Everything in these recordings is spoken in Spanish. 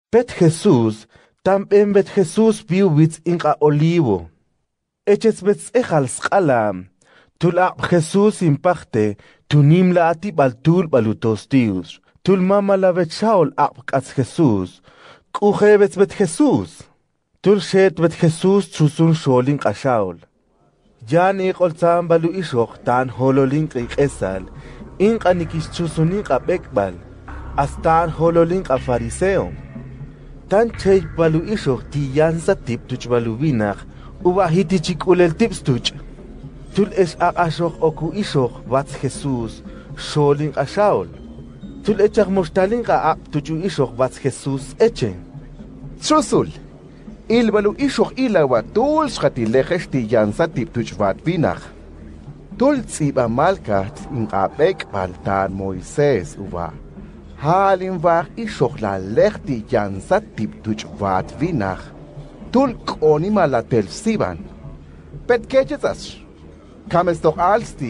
Bet Jesús, también bet Jesús piubitz inqa olivo. Eches bets ejal sqalam. Tul Jesús impacte, tunim la atibal tul balutostius. Tul mama la bet Shaul as Jesús. Kuche bet Jesús. Tul shet bet Jesús chusun sholin qa Shaul. Jan iqolzam balu ishok tan hololin esal. Inqa nikis chusunin qa bekbal. Astan hololin qa fariseo. Tan chay balu ishok ti yansa tip tuch balu binach. Uba hiti chikulel tips tuch. Tul es ashok oku ishok bats Jesús. Sholin qa Shaul. Tul echak mostalin qa tuchu ishok bats Jesús eche. Chusul. Ilbalu ishok ilawa tul shkatilejesh ti yansa tip tuch vat binach. Tul tsiba malkat in abek baltan Moisés uba. Halin vach ishok la lechti yansa tip tuch vat binach. Tul koni malatel siban. Pet kechetas. Kames doch alsti.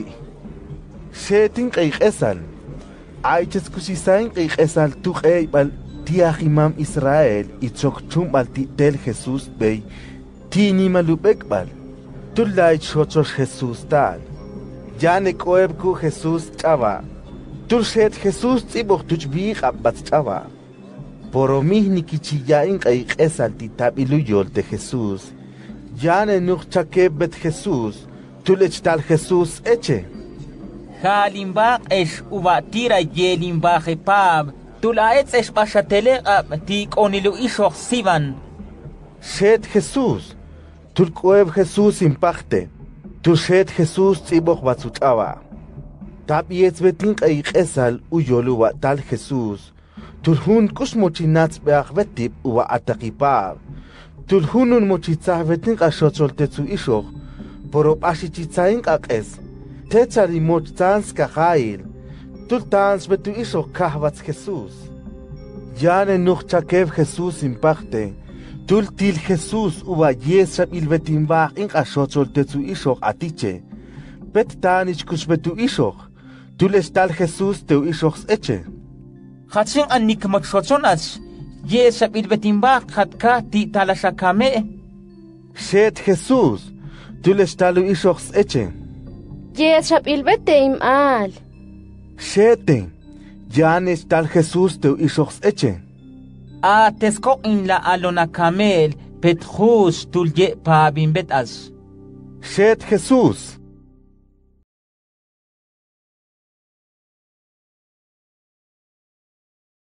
Shetin esal. Aiches kusisain esal tuch bal tiach imam Israel itzok chum bal tel Jesús bey. Tini malubek bal. Tul lait shochos Jesús tal. Jane koebku Jesús chava. Tul shet Jesús tibok tuch bich abbat chava. Poromih nikichiyain esal titabilu yol de Jesús. Jane nuch chakebet Jesús. Tulech tal Jesús eche. Halimbak esh ubatira yelimbak epab. Tulaetz esh bashatele ti onilu ishok sivan. Shet Jesús. Tul koeb Jesús impacte. Tul shet Jesús tibok batzutava. Tabietz betin esal uyoluwa tal Jesús. Tul hun kusmochinats beach betip uwa atakipab. Tul hunun mochitzah betin kashotzol tetsu ishok. Porop ashichitzain es. Tetzari mochtans kajail. Tultans betu ishok kahvats Jesús. Yane nuch chakev Jesús impacte. Tultil Jesús uba yesab ilbetimbach in ashotzol tetsu ishok atiche. Bet tanich kushbetu ishok. Tulestal Jesús teu ishoks eche. Hatsin anik makshotzonach. Yesab ilbetimbach hatka ti talashakame. Shet Jesús. Tulestalu ishoks eche. Yesab ilbeteim al. Shete. Yanes tal Jesús teu ishoks eche. Tesko in la alona kamel petjus tulye pa bimbet as. Shet Jesús.